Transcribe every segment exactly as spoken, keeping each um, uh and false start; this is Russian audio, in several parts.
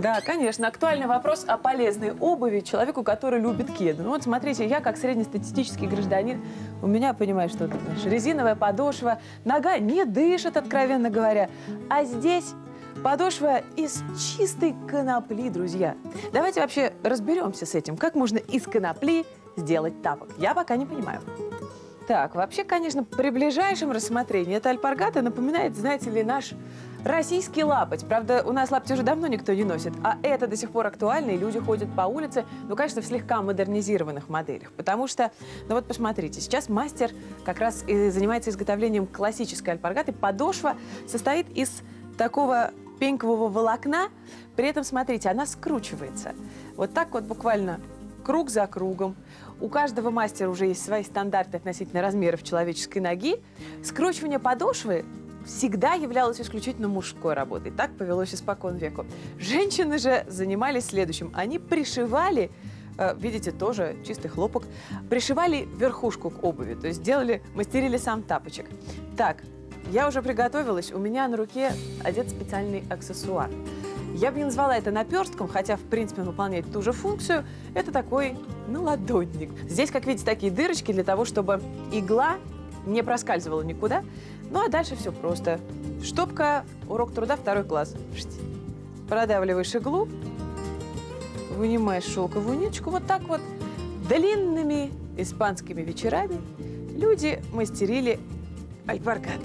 Да, конечно. Актуальный вопрос о полезной обуви человеку, который любит кеды. Ну вот смотрите, я как среднестатистический гражданин, у меня, понимаешь, что тут, знаешь, резиновая подошва, нога не дышит, откровенно говоря. А здесь подошва из чистой конопли, друзья. Давайте вообще разберемся с этим. Как можно из конопли сделать тапок? Я пока не понимаю. Так, вообще, конечно, при ближайшем рассмотрении эта альпаргата напоминает, знаете ли, наш российский лапоть. Правда, у нас лапоть уже давно никто не носит, а это до сих пор актуально, и люди ходят по улице, ну, конечно, в слегка модернизированных моделях. Потому что, ну вот посмотрите, сейчас мастер как раз и занимается изготовлением классической альпаргаты. Подошва состоит из такого пенькового волокна, при этом, смотрите, она скручивается. Вот так вот буквально круг за кругом. У каждого мастера уже есть свои стандарты относительно размеров человеческой ноги. Скручивание подошвы всегда являлось исключительно мужской работой. Так повелось испокон веку. Женщины же занимались следующим. Они пришивали, э, видите, тоже чистый хлопок, пришивали верхушку к обуви. То есть делали, мастерили сам тапочек. Так, я уже приготовилась. У меня на руке одет специальный аксессуар. Я бы не назвала это наперстком, хотя, в принципе, он выполняет ту же функцию. Это такой наладонник. Здесь, как видите, такие дырочки для того, чтобы игла не проскальзывала никуда. Ну, а дальше все просто. Штопка, урок труда, второй класс. Продавливаешь иглу, вынимаешь шелковую ниточку. Вот так вот длинными испанскими вечерами люди мастерили альпаргаты.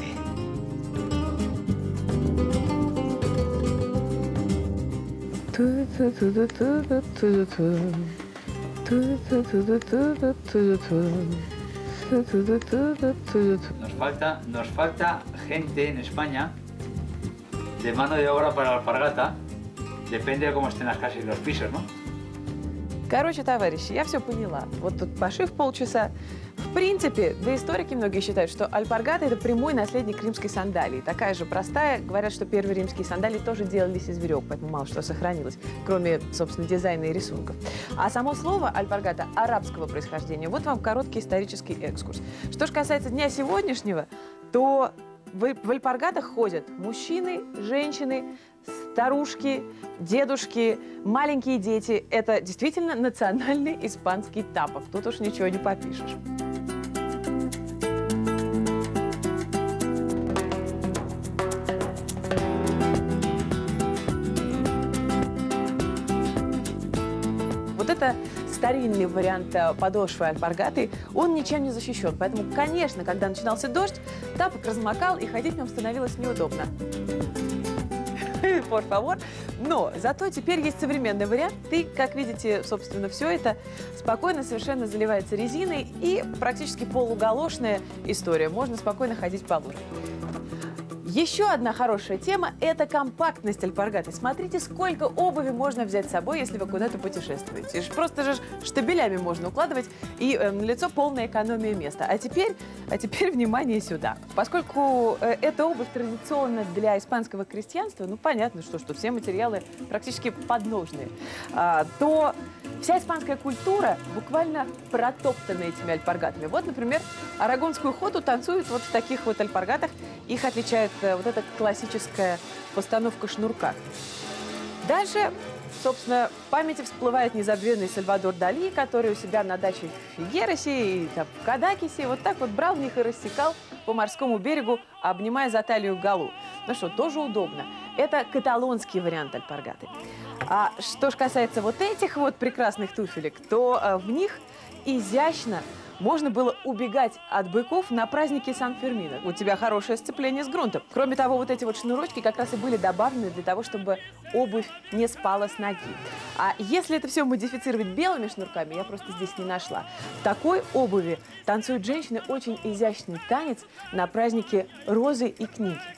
Nos falta, nos falta gente en España de mano de obra para la alpargata. Depende de cómo estén las casas y los pisos, ¿no? Короче, товарищи, я все поняла. Вот тут пошив полчаса. В принципе, да историки многие считают, что альпаргата – это прямой наследник римской сандалии. Такая же простая. Говорят, что первые римские сандалии тоже делались из веревок, поэтому мало что сохранилось, кроме, собственно, дизайна и рисунков. А само слово альпаргата арабского происхождения. Вот вам короткий исторический экскурс. Что же касается дня сегодняшнего, то в, в альпаргатах ходят мужчины, женщины, старушки, дедушки, маленькие дети. Это действительно национальный испанский тапок. Тут уж ничего не попишешь. Вот это старинный вариант подошвы альпаргаты, он ничем не защищен. Поэтому, конечно, когда начинался дождь, тапок размокал, и ходить в нем становилось неудобно. Por favor. Но зато теперь есть современный вариант. Ты, как видите, собственно, все это спокойно совершенно заливается резиной, и практически полугалошная история. Можно спокойно ходить по луже. Еще одна хорошая тема – это компактность альпаргаты. Смотрите, сколько обуви можно взять с собой, если вы куда-то путешествуете. Просто же штабелями можно укладывать, и э, на лицо полная экономия места. А теперь, а теперь внимание сюда. Поскольку э, эта обувь традиционна для испанского крестьянства, ну понятно, что, что все материалы практически подножные, а, то вся испанская культура буквально протоптана этими альпаргатами. Вот, например, арагонскую хоту танцуют вот в таких вот альпаргатах. Их отличает э, вот эта классическая постановка шнурка. Дальше, собственно, в памяти всплывает незабвенный Сальвадор Дали, который у себя на даче в Фигеросе и там, в Кадакисе вот так вот брал в них и рассекал по морскому берегу, обнимая за талию галу. Ну что, тоже удобно. Это каталонский вариант альпаргаты. А что же касается вот этих вот прекрасных туфелек, то э, в них изящно можно было убегать от быков на празднике Сан-Фермина. У тебя хорошее сцепление с грунтом. Кроме того, вот эти вот шнурочки как раз и были добавлены для того, чтобы обувь не спала с ноги. А если это все модифицировать белыми шнурками, я просто здесь не нашла. В такой обуви танцуют женщины очень изящный танец на празднике розы и книги.